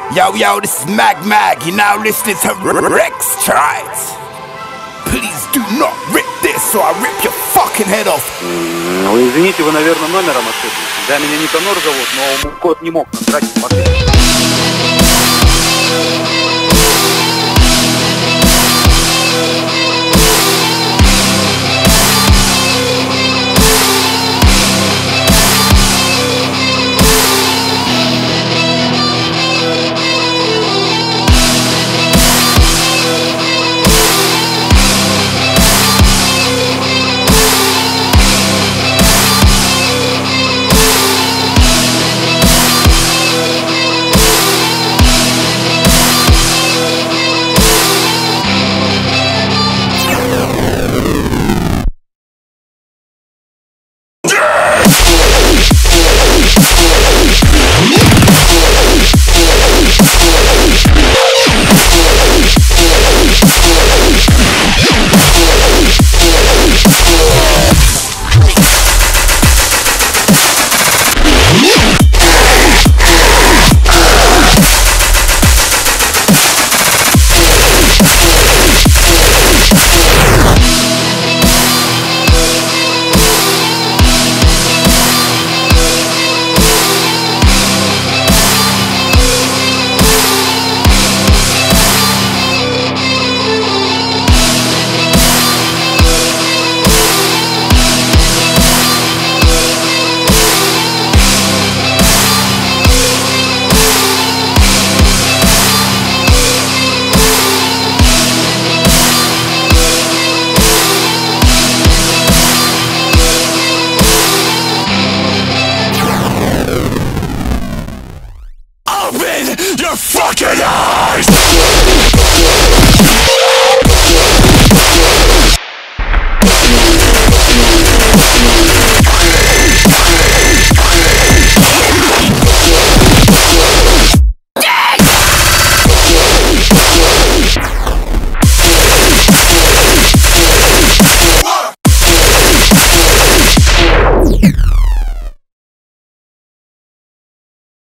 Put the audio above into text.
Yo, this is Mag. You're now listening to Rex Trites. Please do not rip this, or I rip your fucking head off. Ну, извините, вы, наверное, номером ошиблись. Да, меня Никанор зовут, но кот не мог натратить машину. You're fucking